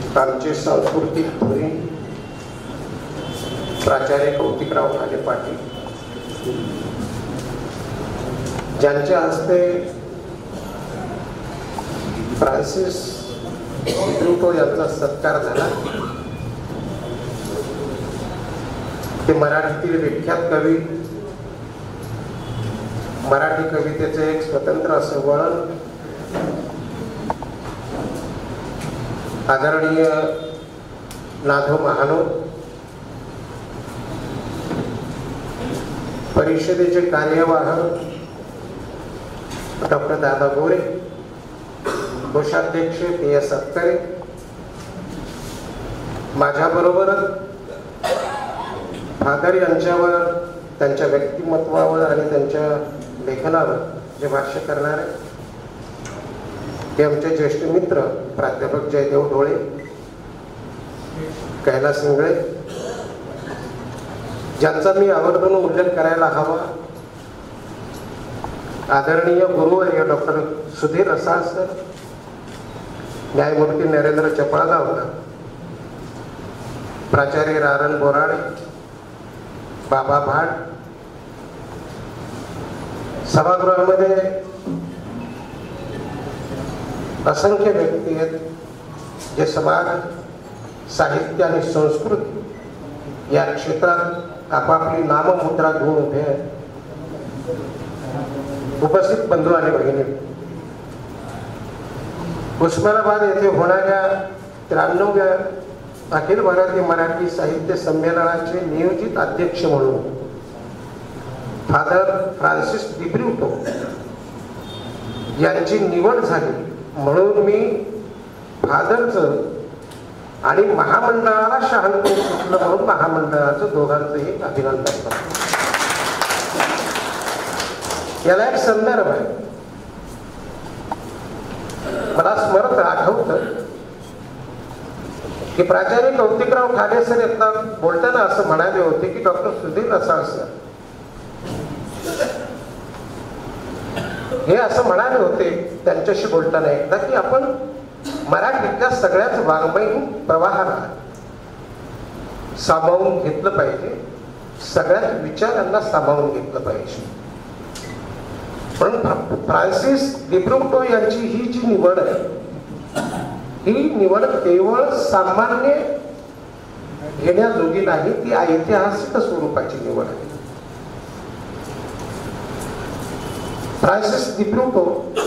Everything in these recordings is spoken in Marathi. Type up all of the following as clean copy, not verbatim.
आमचे सांस्कृतिक धुरी प्राचार्य कौतिकराव खाले पाटील, ज्यांच्या हस्ते फ्रान्सिस दिब्रिटो यांचा सत्कार झाला. ते मराठीतील विख्यात कवी, मराठी कवितेचे एक स्वतंत्र असं वळण आदरणीय नाधो महानो, परिषदेचे कार्यवाह डॉक्टर दादा गोरे, कोषाध्यक्ष P.S. सत्करे, माझ्याबरोबरच फादर यांच्यावर, त्यांच्या व्यक्तिमत्वावर आणि त्यांच्या लेखनावर जे भाष्य करणारे ते आमचे ज्येष्ठ मित्र प्राध्यापक जयदेव ढोळे, कैलास इंगळे, ज्यांचा मी आवर्जून उल्लेख करायला हवा, आदरणीय गुरुवर्य डॉक्टर सुधीर रसाळ सर, न्यायमूर्ती नरेंद्र चपळगावकर, प्राचार्य रारण बोराडे, बाबा भाट, सभागृहामध्ये असंख्य व्यक्ती आहेत जे समाज, साहित्य आणि संस्कृती या क्षेत्रात आपापली नाममुद्रा घेऊन उभे आहेत. उपस्थित बंधू आणि भगिनी, उस्मानाबाद येथे होणाऱ्या 93व्या अखिल भारतीय मराठी साहित्य संमेलनाचे नियोजित अध्यक्ष म्हणून फादर.फ्रान्सिस दिब्रिटो यांची निवड झाली. म्हणून मी फादरचं आणि महामंडळाला शहाणपण सुटलं म्हणून महामंडळाचं दोघांचंही अभिनंदन करतो. याला एक संदर्भ आहे. मला स्मरत आठवतं की प्राचार्य कौतिकराव खाले सर एकदा बोलताना असं म्हणाले होते की डॉक्टर सुधीर रसाळ सर हे असं म्हणाले होते त्यांच्याशी बोलताना एकदा की आपण मराठीतल्या सगळ्याच वाङ्मयीन प्रवाहाला सामावून घेतलं पाहिजे, सगळ्याच विचारांना सामावून घेतलं पाहिजे. पण फ्रान्सिस दिब्रिटो यांची ही जी निवड आहे, ही निवड केवळ सामान्य घेण्याजोगी नाही, ती ऐतिहासिक स्वरूपाची निवड आहे. फ्रान्सिस दिब्रिटो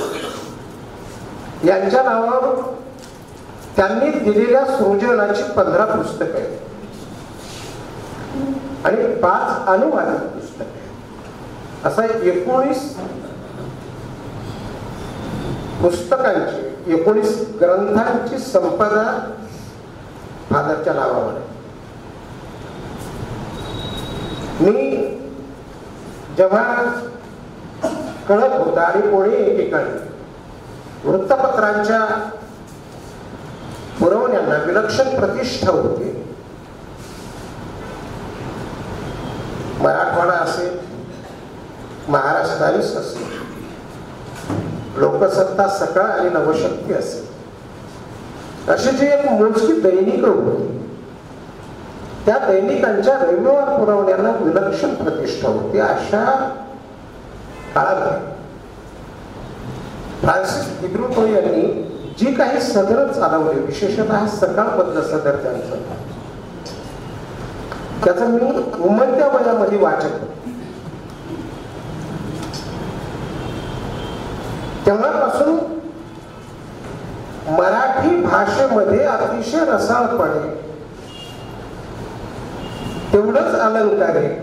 यांच्या नावावर त्यांनी दिलेल्या सृजनाची 15 पुस्तकं आहेत आणि 5 अनुवादित पुस्तकं आहेत. असा 19 पुस्तकांची, 19 ग्रंथांची संपदा फादरच्या नावावर आहे. मी जेव्हा कळत होता आणि कोणी एकीकडे वृत्तपत्रांच्या पुरवण्यांना विलक्षण प्रतिष्ठा होती. मराठवाडा असेल, महाराष्ट्र टाइम्स असेल, लोकसत्ता सकाळ आणि नवशक्ती असेल, अशी जी एक मोजकी दैनिक होती, त्या दैनिकांच्या रविवार पुरवण्यांना विलक्षण प्रतिष्ठा होती. अशा काळात फ्रान्सिस दिब्रिटो यांनी जी काही सदर चालवली, विशेषतः सकाळमधलं सदर त्यांचं, त्याचं मी उमलत्या वयामध्ये वाचक. तेव्हापासून मराठी भाषेमध्ये अतिशय रसाळपणे, तेवढंच अलंकारिक,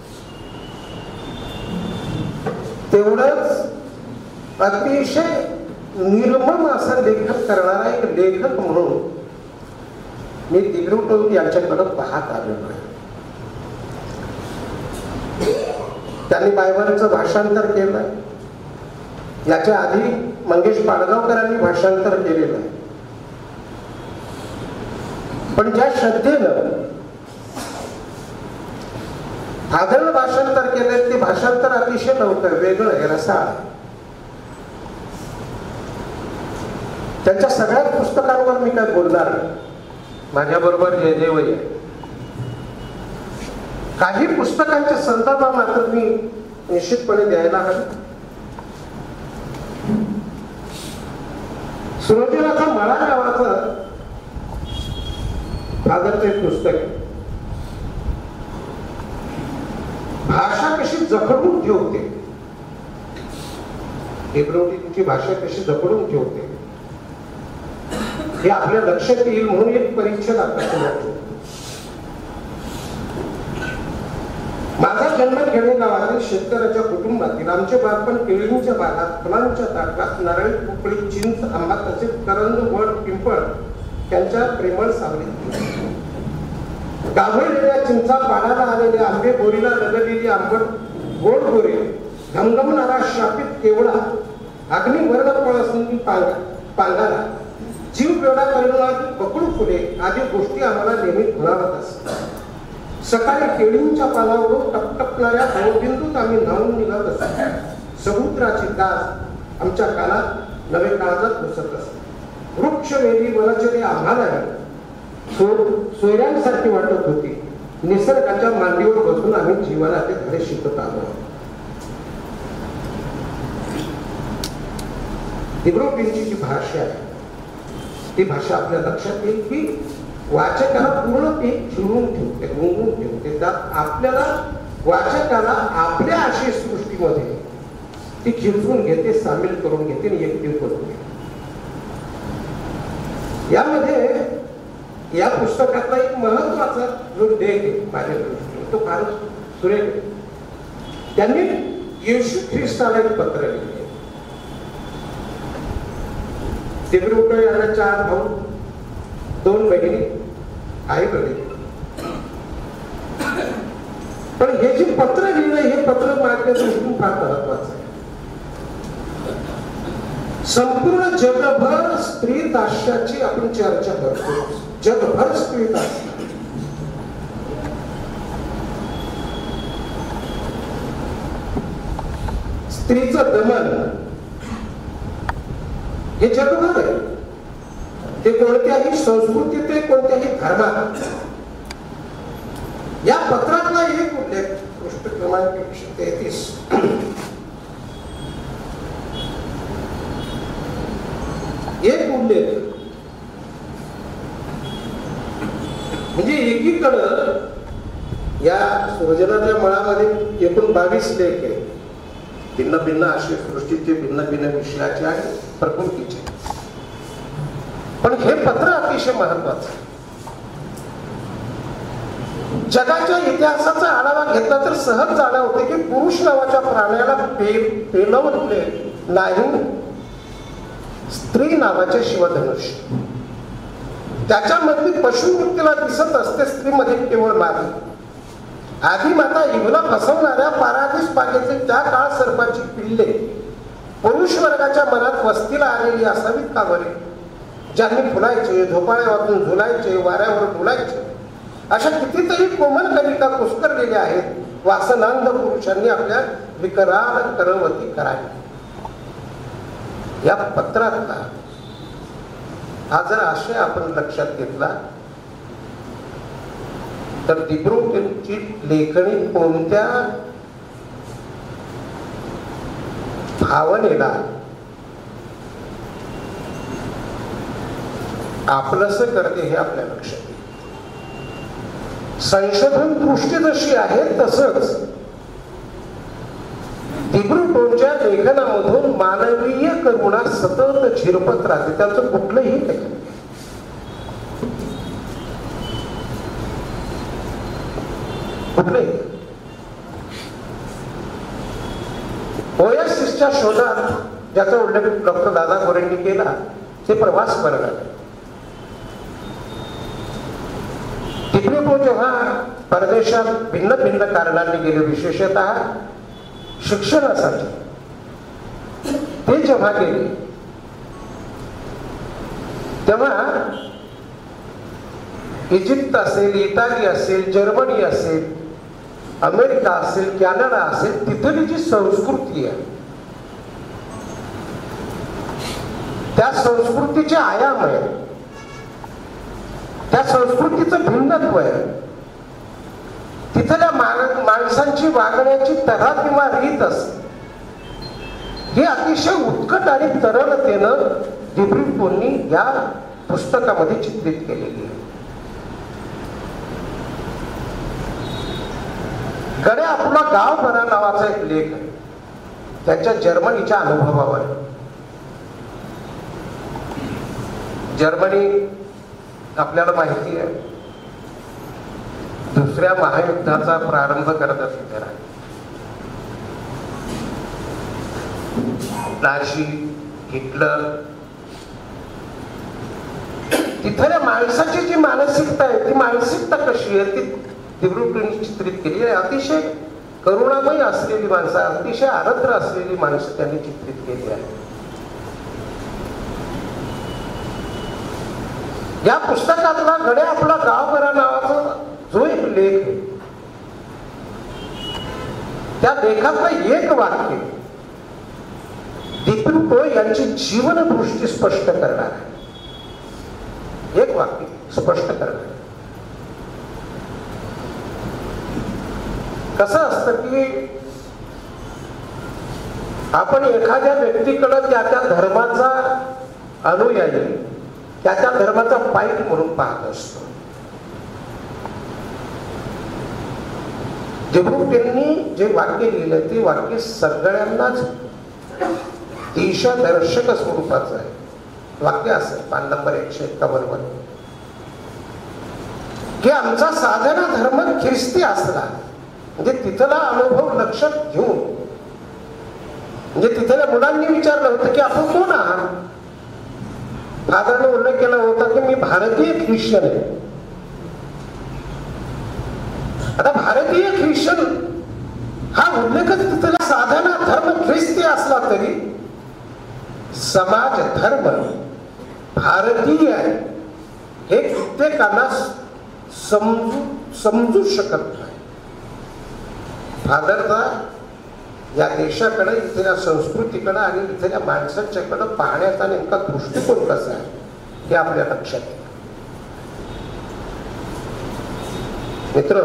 तेवढंच अतिशय निर्मम असं लेखन करणारा एक लेखक म्हणून मी दिब्रिटो यांच्याकडे पाहत आलेलो आहे. त्यांनी बायबलचं भाषांतर केलं. याच्या आधी मंगेश पाडगावकरांनी भाषांतर केलेलं आहे. पण ज्या श्रद्धेनं फादरनं भाषांतर केलंय ते भाषांतर अतिशय नव्हतं, वेगळं आहे, रसाळ. त्यांच्या सगळ्याच पुस्तकांवर मी काय बोलणार नाही. माझ्याबरोबर जय देवय. काही पुस्तकांचे संदर्भ मात्र मी निश्चितपणे द्यायला हवे. सुरोचनाचा मळा नावाचं फादरचं एक पुस्तक आहे. भाषा कशी जखडून ठेवते, हिब्रुची भाषा कशी जखडून ठेवते हे आपल्या लक्षात येईल म्हणून एक परिच्छेद आपल्याला. माझा जन्म खेडेगावातील शेतकऱ्याच्या कुटुंबातील. आमचे बालपण केळींच्या बागात, फुलांच्या ताटात, नारळी, पोकळी, चिंच, आंबा तसेच करंज, वड, पिंपळ यांच्या प्रेमळ सावलीत. गाभळलेल्या चिंचा, पाण्याला आलेले आंबे, बोरीला लगलेली आंबट गोड गोरे, घमघमणारा शापित केवळा, अग्नी वर्ण पळसुंदी पांगाला, जीव पेवडा करणारी बकुळ फुले आदी गोष्टी आम्हाला नेहमी खुणावत असतात. सकाळी केळींच्या पानावरून टपटपणाऱ्या भावबिंदूत आम्ही न्हावून निघत असतो. समुद्राची दास आमच्या कानात नवे काळजात घुसत असते. वृक्ष वेली वनचरे आम्हालाही सोयऱ्यांसारखी वाटत होती. निसर्गाच्या मांडीवर बसून आम्ही जीवनाचे धडे शिकत आलो. हिब्रुची जी भाषा आहे ती भाषा आपल्या लक्षात येईल की वाचकाला पूर्ण ती झिरून ठेवते, गुंगून ठेवते. त्यात आपल्याला वाचकाला आपल्या आशय सृष्टीमध्ये ती खिचून घेते, सामील करून घेते आणि एकटीव करते. यामध्ये या पुस्तकातला एक महत्वाचा जो लेख आहे माझ्या दृष्टीने तो फारच सुरेख. त्यांनी येशू ख्रिस्ताला एक पत्र लिहिले. तिब्रुटो यांना 4 भाऊ, 2 बहिणी, आई वडील. पण हे जे पत्र लिहिलं हे पत्र माझ्या दृष्टीने फार महत्वाचं आहे. संपूर्ण जगभर स्त्री दास्याची आपण चर्चा करतो. जगभर स्त्री दास्य. स्त्रीचं दमन हे जगभर आहे. ते कोणत्याही संस्कृतीत आहे, कोणत्याही धर्मात. या पत्रातला एक उल्लेख पृष्ठ क्रमांक 133 एक उल्लेख म्हणजे एकीकडं या सृजनाच्या मळामध्ये एकूण 22 लेख आहे. भिन्न भिन्न आशय सृष्टीचे, भिन्न भिन्न विषयाचे आणि प्रकृतीचे. पण हे पत्र अतिशय महत्वाचं आहे. जगाच्या इतिहासाचा आढावा घेतला तर सहज जाणवते की पुरुष नावाच्या प्राण्याला पेलवले नाही स्त्री नावाचे शिवधनुष्य. त्याच्यामधली पशुवृत्तीला दिसत असते स्त्रीमध्ये केवळ मादी. आधी माता इवला फसवणाऱ्या पारादीस बागेचे त्या काळ सर्पाची पिल्ले पुरुष वर्गाच्या मनात वस्तीला आलेली असावीत का बरे? ज्यांनी फुलायचे, झोपाळ्यावरून झुलायचे, वाऱ्यावर डुलायचे अशा कितीतरी कोमल कविता पुष्करलेल्या आहेत. वासनांध पुरुषांनी आपल्या विकराल करवती करावी. या पत्रातला हा जर आशय आपण लक्षात घेतला तर दिब्रुची लेखणी कोणत्या भावनेला आपलंसं करते हे आपल्या लक्षात येईल. संशोधन दृष्टी जशी आहे तसंच दिब्रुच्या लेखनामधून मानवीय करुणा सतत झिरपत राहते. त्याचं कुठलंही लेखन कुठलंही ओएसिसच्या शोधात ज्याचा उल्लेख डॉक्टर दादा गोरेंनी केला ते प्रवास वर्ग. दिब्रुटो जेव्हा परदेशात भिन्न भिन्न कारणांनी गेले, विशेषतः शिक्षणासाठी, ते जेव्हा गेले तेव्हा इजिप्त असेल, इटाली असेल, जर्मनी असेल, अमेरिका असेल, कॅनडा असेल, तिथली जी संस्कृती आहे त्या संस्कृतीचे आयाम आहे त्या संस्कृतीचं भिन्नत्व आहे. तिथल्या माणसांची वागण्याची तऱ्हा किंवा रीत असते, ही अतिशय उत्कट आणि तरलतेनं दिब्रिटोंनी या पुस्तकामध्ये चित्रित केलेली आहे. गडे आपला गाव बरा नावाचा एक लेख आहे त्यांच्या जर्मनीच्या अनुभवावर. जर्मनी आपल्याला माहिती आहे दुसऱ्या महायुद्धाचा प्रारंभ करत असते. नाझी, हिटलर, तिथल्या माणसाची जी मानसिकता आहे ती मानसिकता कशी आहे ती दिब्रिटोंनी चित्रित केली आहे. अतिशय करुणामयी असलेली माणसं, अतिशय आर्द्र असलेली माणसं त्यांनी चित्रित केली आहे. या पुस्तकातला गडे आपला गाव बरा नावाचा जो एक लेख आहे त्या लेखातलं एक वाक्य दिब्रिटो यांची जीवनदृष्टी स्पष्ट करणार आहे. एक वाक्य स्पष्ट करणार. कसं असतं की आपण एखाद्या व्यक्तीकडे त्या धर्माचा अनुयायी, त्या धर्माचा पाईक म्हणून पाहत असतो. दिब्रिटोंनी जे वाक्य लिहिलंय ते वाक्य सगळ्यांनाच दिशादर्शक स्वरूपाचं आहे. वाक्य असं पान नंबर 151 वर की आमचा साधना धर्म ख्रिस्ती असला, म्हणजे तिथला अनुभव लक्षात घेऊन, म्हणजे तिथल्या मुलांनी विचारलं होतं की आपण कोण आहात. फादरने उल्लेख केला होता की मी भारतीय ख्रिश्चन आहे. आता भारतीय ख्रिश्चन हा उल्लेखच तिथला साधना धर्म ख्रिस्ती असला तरी समाज धर्म भारतीय आहे हे कित्येकांना समजू शकत नाही. फादरचा या देशाकडे, इथल्या संस्कृतीकडे आणि इथल्या माणसांच्याकडे पाहण्याचा नेमका दृष्टिकोन कसा आहे हे आपल्या लक्षात येईल. मित्र,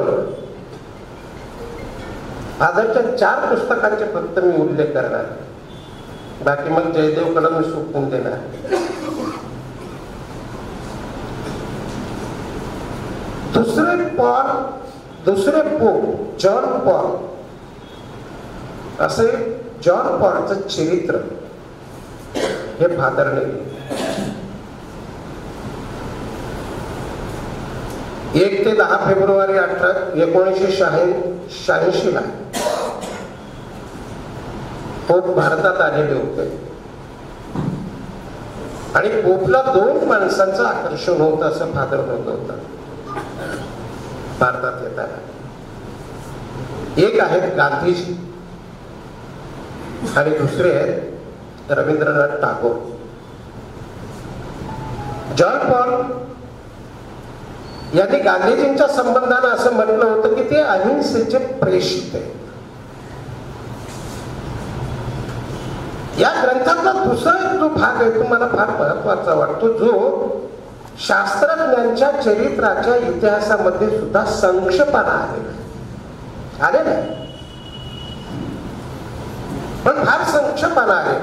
फादरच्या 4 पुस्तकांचे फक्त मी उल्लेख करणार, बाकी मग जयदेवकडे मी सोपवून देणार. दुसरे पोप जॉन पॉल, असे जॉन पॉलचं चरित्र हे फादरने 1 ते 10 फेब्रुवारी 1986 ला पोप भारतात आलेले होते आणि पोपला 2 माणसांचं आकर्षण होतं असं फादर म्हणत होतं भारतात येताना. एक आहेत गांधीजी आणि दुसरे आहेत रवींद्रनाथ टागोर. जॉन पॉल यांनी गांधीजींच्या संबंधानं असं म्हटलं होतं की ते अहिंसेचे प्रेषित आहे. या ग्रंथातला दुसरा जो भाग आहे तो मला फार महत्वाचा वाटतो, जो शास्त्रज्ञांच्या चरित्राच्या इतिहासामध्ये सुद्धा संक्षेपाने आले नाही, पण फार संक्षेपाने आले.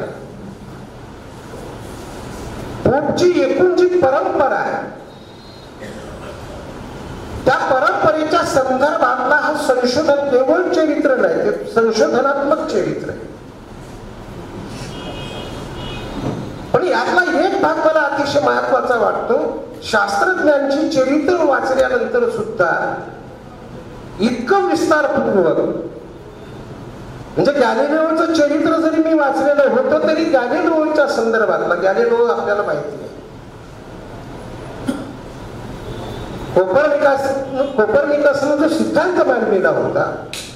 पोपची एकूण जी परंपरा आहे त्या परंपरेच्या संदर्भातला हा संशोधन केवळ चरित्र नाही, ते संशोधनात्मक चरित्र आहे. पण यातला एक भाग मला अतिशय महत्वाचा वाटतो. शास्त्रज्ञांची चरित्र वाचल्यानंतर सुद्धा इतकं विस्तारपूर्वक, म्हणजे गॅलिलिओचं चरित्र जरी मी वाचलेलं होतं तरी गॅलिलिओच्या संदर्भातला, गॅलिलिओ आपल्याला माहिती आहे, कोपर्निकसनं जो सिद्धांत मांडलेला होता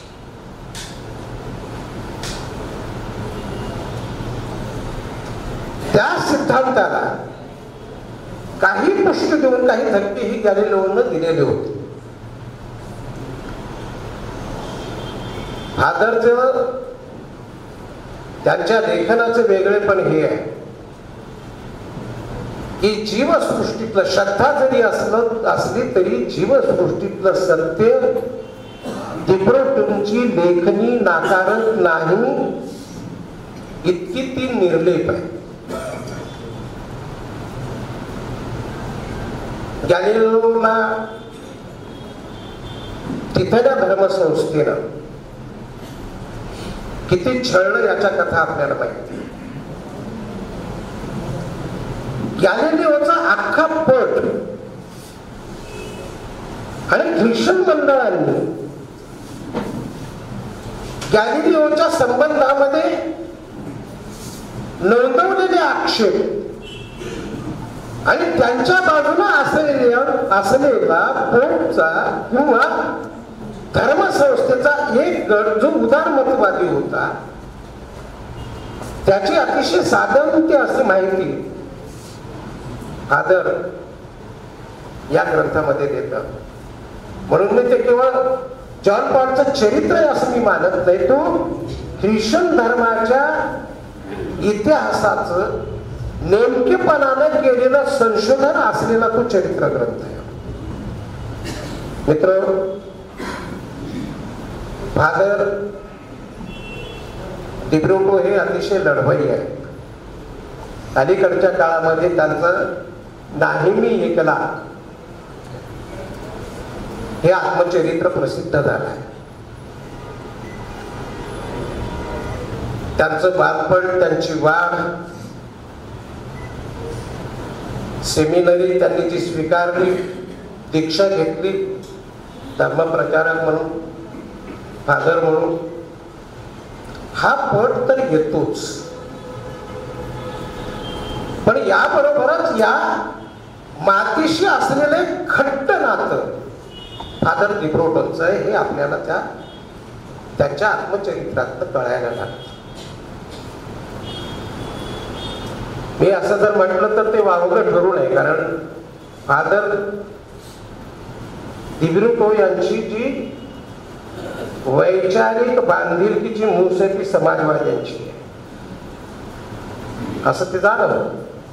त्या सिद्धांताला काही पुष्टी देऊन काही धक्के ही गॅलिलिओनं दिलेले होते. फादरचं त्यांच्या लेखनाचं वेगळेपण हे आहे की जीवसृष्टीतलं, श्रद्धा जरी असली तरी जीवसृष्टीतलं सत्य दिब्रोटूंची लेखणी नाकारत नाही, इतकी ती निर्लेप आहे. गॅलिलिओला तिथल्या धर्मसंस्थेनं किती छळलं याच्या कथा आपल्याला माहिती. गॅलिलिओचा अख्खा पट आणि ख्रिश्चन मंडळांनी गॅलिलिओच्या संबंधामध्ये नोंदवलेले आक्षेप आणि त्यांच्या बाजूला असलेला पोपचा किंवा धर्मसंस्थेचा एक गट जो उदारमतवादी होता, त्याची अतिशय साधनते अशी माहिती फादर या ग्रंथामध्ये देतात. म्हणून मी ते केवळ जॉन पॉलचं चरित्र आहे असं मी मानत नाही, तो ख्रिश्चन धर्माच्या इतिहासाचं नेमकेपणानं केलेलं संशोधन असलेला तो चरित्र ग्रंथ आहे. मित्र, फादर दिब्रोटो हे अतिशय लढवय्ये आहेत. अलीकडच्या काळामध्ये त्यांचं नाही मी एकला हे आत्मचरित्र प्रसिद्ध झालं आहे. त्यांचं बालपण, त्यांची वाढ, सेमिनरी त्यांनी जी स्वीकारली, दीक्षा घेतली धर्मप्रचारक म्हणून, फादर म्हणून, हा पट तर घेतोच. पण याबरोबरच या मातीशी असलेले खट्ट नातं फादर दिब्रोटोंचं आहे, हे आपल्याला त्यांच्या आत्मचरित्रात कळायला लागतं. मी असं जर म्हटलं तर ते वावगं ठरू नये, कारण फादर दिब्रोटो यांची जी वैचारिक बांधिलकीची मूस आहे ती समाजवाद्यांची आहे असं ते जाणवलं.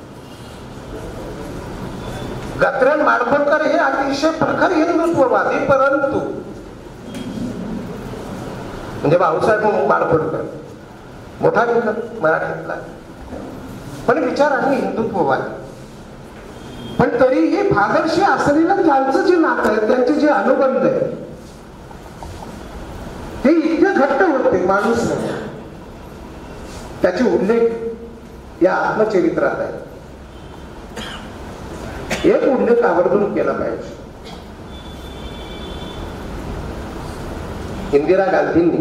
गत्र्यान माडखोलकर हे अतिशय प्रखर हिंदुत्ववादी, परंतु म्हणजे भाऊसाहेब माडखोलकर मोठा लेखक मराठीतला, पण विचाराने हिंदुत्ववादी. पण तरीही फादरशी असलेलं त्यांचं जे नातं आहे, त्यांचे जे अनुबंध आहे ते इतके घट्ट होते माणूस नाही. त्याचे उल्लेख या आत्मचरित्रात आहे. एक उल्लेख आवर्जून केला पाहिजे. इंदिरा गांधींनी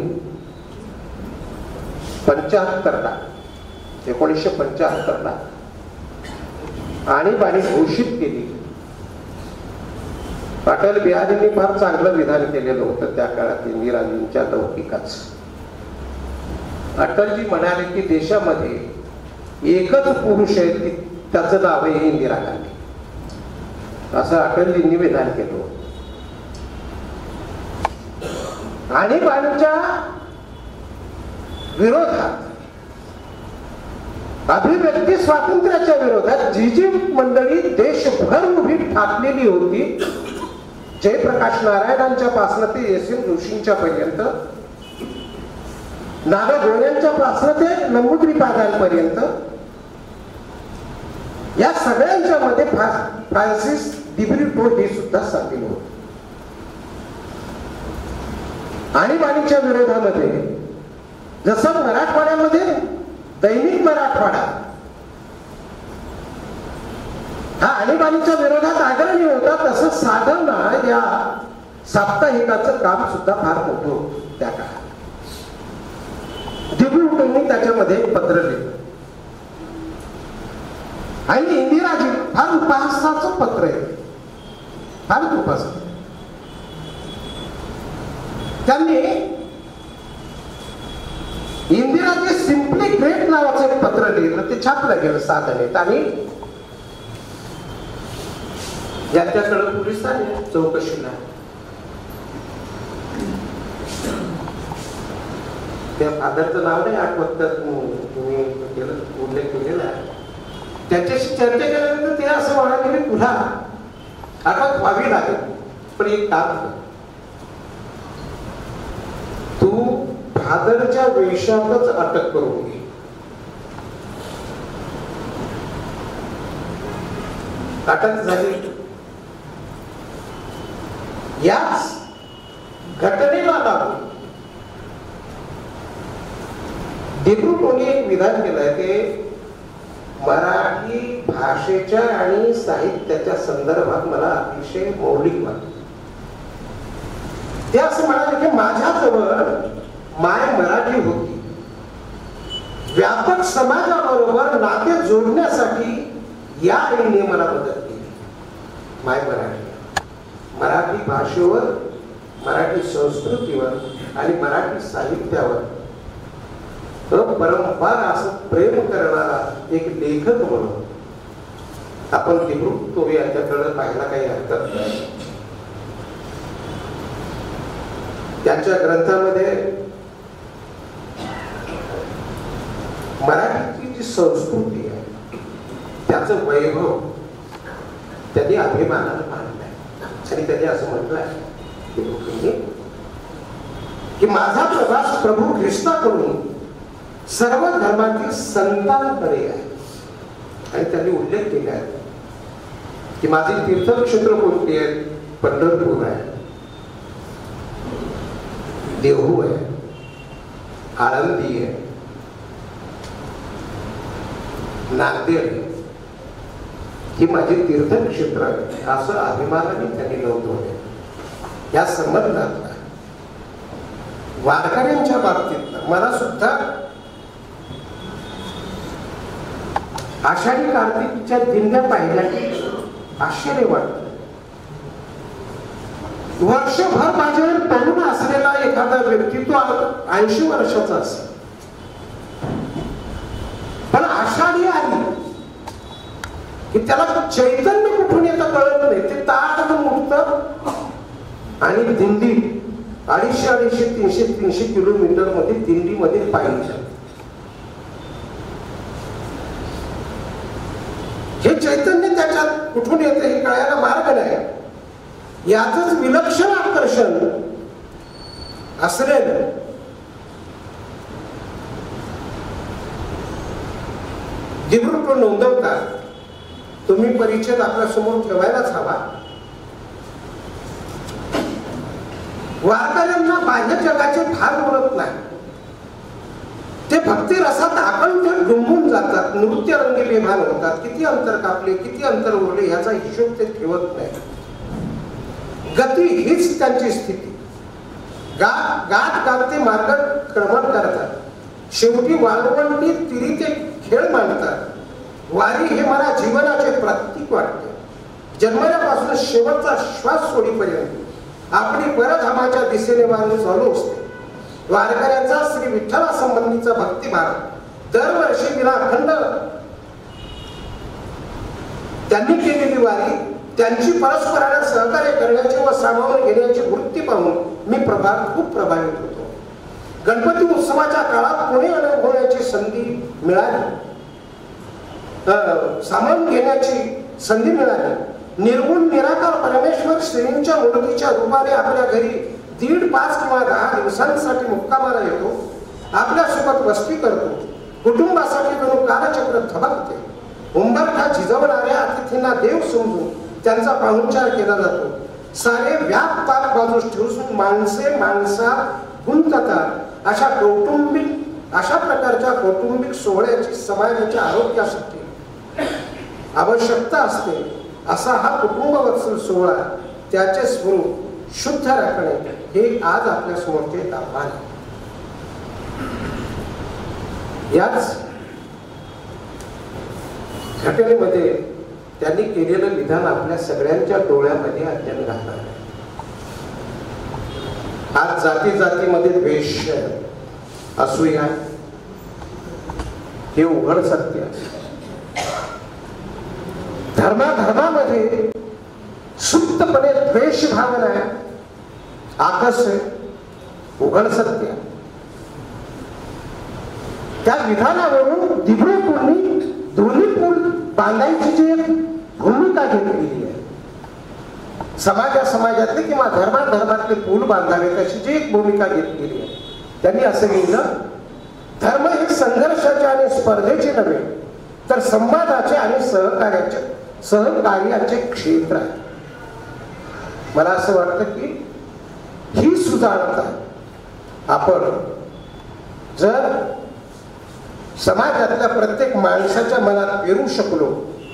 1975ला आणीबाणी घोषित केली. अटल बिहारींनी फार चांगलं विधान केलेलं होतं त्या काळात इंदिराजींच्या लौकिकाच. अटलजी म्हणाले की देशामध्ये एकच पुरुष आहे की त्याचं नाव आहे इंदिरा गांधी, असं अटलजींनी विधान केलं. आणीबाणीच्या विरोधात, अभिव्यक्ती स्वातंत्र्याच्या विरोधात जी जी मंडळी देशभर उभी ठाकलेली होती, जयप्रकाश नारायणांच्या पासून ते एस.एन. जोशींच्या पर्यंत, नागा गोऱ्यांच्या पासून ते नंबूद्रीपादांपर्यंत, या सगळ्यांच्या मध्ये फ्रान्सिस दिब्रोटो हे सुद्धा सामील होते. आणीबाणीच्या विरोधामध्ये जसं मराठवाड्यामध्ये दैनिक मराठवाडा हा आणीबाणीच्या विरोधात अग्रणी होता, तसं साधना या साप्ताहिकाचं काम सुद्धा फार मोठं होतं त्या काळात. दिब्रोटोंनी त्याच्यामध्ये पत्र लिहिलं आणि इंदिराजी फार उपासनाचं पत्र आहे, फार उपासना. त्यांनी इंदिराजी सिम्पली ग्रेट नावाचं एक पत्र लिहिलं, ते छापलं गेलं साधनेत आणि यांच्याकडे पोलीस आले चौकशीला. त्या फादरचं नाव नाही आठवत, तर तुम्ही उल्लेख केलेला आहे. त्याच्याशी चर्चा केल्यानंतर ते असं म्हणाले की तुला अटक व्हावी लागेल, पण एक काम कर, तू फादरच्या वेशातच अटक करून घे. अटक झाली. याच घटनेला लागून दिब्रुटोने एक विधान केलंय ते मराठी भाषेच्या आणि साहित्याच्या संदर्भात मला अतिशय मौलिक वाटतं. ते असं म्हणाले की माझ्याजवळ माय मराठी होती. व्यापक समाजाबरोबर नाते जोडण्यासाठी या आईने मला मदत केली. माय मराठी, मराठी भाषेवर, मराठी संस्कृतीवर आणि मराठी साहित्यावर परंपार असं प्रेम करणारा एक लेखक म्हणून आपण दिब्रुटो यांच्याकडे पाहायला काही हरकत नाही. त्यांच्या ग्रंथामध्ये मराठीची जी संस्कृती आहे त्याचं वैभव त्यांनी अभिमानानं मांडलंय. आणि त्यांनी असं म्हटलंय की माझा प्रवास प्रभू ख्रिस्ताकडून सर्व धर्मातील संतांकडे आहे. आणि त्यांनी उल्लेख केला आहे की माझी तीर्थक्षेत्र कोणती आहेत? पंढरपूर आहे, देहू आहे, आळंदी आहे, नांदेड आहे. ही माझी तीर्थक्षेत्र असं अभिमानाने त्यांनी नोंदवले. या संबंधात वारकऱ्यांच्या बाबतीत मला सुद्धा आषाढी कार्तिकच्या दिंड्या पाहिल्या आश्चर्य वाटत. वर्षभर माझ्यावर तरुण असलेला एखादा व्यक्ती तो 80 वर्षाचा असेल, पण आषाढी आली की त्याला चैतन्य कुठून येतं कळत नाही. ते ताट उठत आणि दिंडी 250-300 किलोमीटर मध्ये दिंडीमध्ये पाहिजे. हे चैतन्य त्याच्यात कुठून येतं हे कळायला मार्ग नाही. याच विलक्षण आकर्षण असलेलं दिब्रुटो नोंदवतात. तुम्ही परिचय आपल्या समोर ठेवायलाच हवा. वारकऱ्यांना बाह्य जगाचे फार बोलत नाही. ते भक्ती रसात आकंठ डुंबून जातात, नृत्य रंगी बेभान होतात. किती अंतर कापले, किती अंतर उरले याचा हिशोब ते ठेवत नाही. गती हीच त्यांची स्थिती. गात ते मार्गक्रमण करतात. शेवटी वाळवंटी तिरी ते खेळ मांडतात. वारी हे मला जीवनाचे प्रतीक वाटते. जन्मल्यापासून शेवटचा श्वास सोडीपर्यंत आपली परधामाच्या दिशेने वारी चालू असते. वारकऱ्यांचा श्री विठ्ठला संबंधीचा भक्तिभाव दरवर्षी विना अखंड त्यांनी केलेली वारी, त्यांची परस्परांना सहकार्य करण्याची व सामावून घेण्याची वृत्ती पाहून मी खूप प्रभावित होतो. गणपती उत्सवाच्या काळात पुणे अनुभवण्याची संधी मिळाली, सामावून घेण्याची संधी मिळाली. निर्गुण निराकार परमेश्वर श्रींच्या मूर्तीच्या रूपाने आपल्या घरी 1.5 किंवा 10 दिवसांसाठी मुक्कामाला येतो. आपल्यासोबत वस्ती करतो. कुटुंबासाठी जणू कालचक्र थबकते. उंबरठा झिजवणाऱ्या अतिथींना देव समजून त्यांचा पाहुणचार केला जातो. सारे व्याप ताप बाजूस ठेवून माणसे माणसात गुंततात. अशा प्रकारच्या कौटुंबिक सोहळ्याची समाजाच्या आरोग्यासाठी आवश्यकता असते. असा हा कुटुंबवत्सल सोहळा त्याचे स्वरूप शुद्ध राखणे हे आज आपल्या समोरचे आव्हान आहे. याच घटनेमध्ये त्यांनी केलेलं विधान आपल्या सगळ्यांच्या डोळ्यामध्ये अध्ययन घालणार आहे. आज जाती जातीमध्ये द्वेष, असूया हे उघड सत्य आहे. धर्मामध्ये सुप्तपणे द्वेष भावना आहे, आकस आहे, उघड सत्य. त्या विधानावरून दिब्रुटोंनी दोन्ही बांधायची जी एक भूमिका घेतलेली आहे, समाजातले किंवा धर्मातले पूल बांधावेत अशी जी एक भूमिका घेतलेली आहे, त्यांनी असं लिहिलं, धर्म हे संघर्षाचे आणि स्पर्धेचे नव्हे तर संवादाचे आणि सहकार्याचे क्षेत्र आहे. मला असं वाटतं की ही सुजाणता आपण जर समाजातल्या प्रत्येक माणसाच्या मनात पेरू शकलो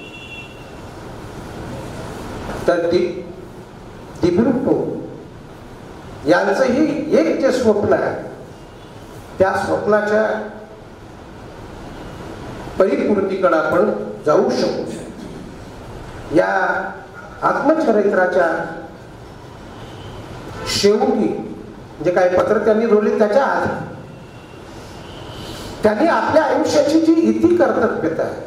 तर दिब्रुटो यांचंही एक जे स्वप्न आहे त्या स्वप्नाच्या परिपूर्तीकडे आपण जाऊ शकू. या आत्मचरित्राच्या शेवटी जे काही पत्र त्यांनी लिहिली त्याच्या आधी त्यांनी आपल्या आयुष्याची जी इति कर्तव्यता आहे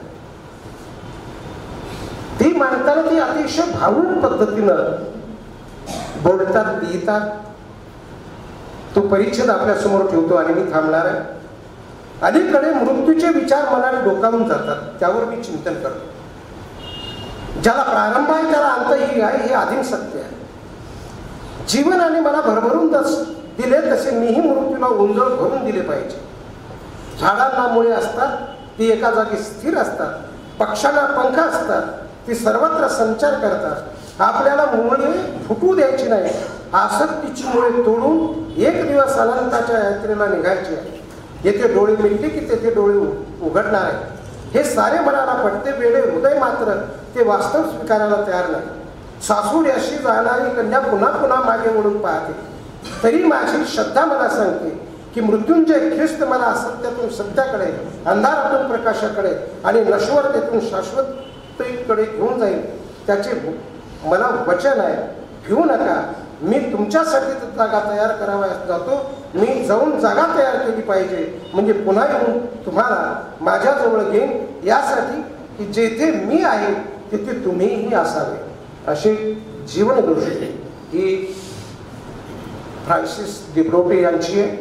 ती मांडताना ती अतिशय भावूक पद्धतीनं बोलतात, लिहितात. तो परिच्छेद आपल्या समोर ठेवतो आणि मी थांबणार आहे. अलीकडे मृत्यूचे विचार मनात डोकावून जातात, त्यावर मी चिंतन करतो. ज्याला प्रारंभ आहे त्याला अंतही आहे, हे आदिम सत्य आहे. जीवनाने मला भरभरून दिले तसे मीही मृत्यूला उंजळ भरून दिले पाहिजे. झाडांना मुळे असतात, ती एका जागी स्थिर असतात. पक्ष्यांना पंख असतात, ती सर्वत्र संचार करतात. आपल्याला मुळे फुटू द्यायची नाही. आसक्तीची मुळे तोडून एक दिवस अनंताच्या यात्रेला निघायचे आहे. येथे डोळे मिटले की तेथे डोळे उघडणार आहे. हे सारे मनाला पटते, वेळे हृदय मात्र ते वास्तव स्वीकारायला तयार नाही. सासूर अशी जाणारी कन्या पुन्हा पुन्हा मागे वळून पाहते. तरी माझी श्रद्धा मला सांगते की मृत्युंजय ख्रिस्त मला असत्यातून सत्याकडे, अंधारातून प्रकाशाकडे आणि नश्वरतेतून शाश्वततेकडे घेऊन जाईल. त्याचे मला वचन आहे, भिवू नका, मी तुमच्यासाठी जागा तयार करावा जातो. मी जाऊन जागा तयार केली पाहिजे, म्हणजे पुन्हा येऊन तुम्हाला माझ्याजवळ घेईन, यासाठी की जेथे मी आहे तिथे तुम्हीही असावे. अशी जीवनदृष्टी ही फ्रान्सिस दिब्रोटे यांची आहे.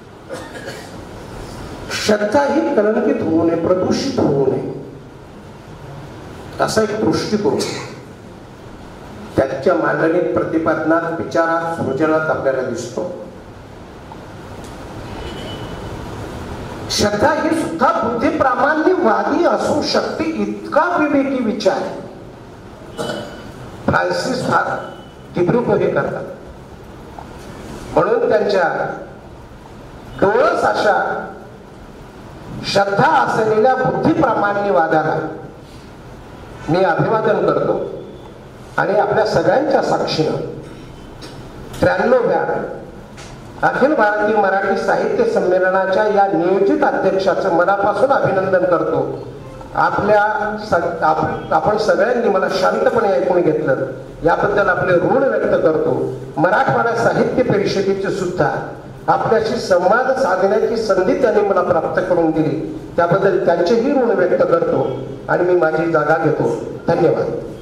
श्रद्धा ही कलंकित होऊ नये, प्रदूषित होऊ नये, असा एक दृष्टिकोन त्याच्या मांडणीत, प्रतिपादनात, विचारात, सृजनात आपल्याला दिसतो. श्रद्धा ही सुद्धा बुद्धिप्रामाण्यवादी असू शकते, इतका विवेकी विचार फ्रान्सिस दिब्रुटो हे करतात. म्हणून त्यांच्या डोळस अशा श्रद्धा असलेल्या बुद्धिप्रामाण्यवादाला मी अभिवादन करतो. आणि आपल्या सगळ्यांच्या साक्षीनं 93व्या अखिल भारतीय मराठी साहित्य संमेलनाच्या या नियोजित अध्यक्षाचं मनापासून अभिनंदन करतो. आपण सगळ्यांनी मला शांतपणे ऐकून घेतलं याबद्दल आपले ऋण व्यक्त करतो. मराठवाडा साहित्य परिषदेचे सुद्धा आपल्याशी संवाद साधण्याची संधी त्यांनी मला प्राप्त करून दिली, त्याबद्दल त्यांचेही ऋण व्यक्त करतो आणि मी माझी जागा घेतो. धन्यवाद.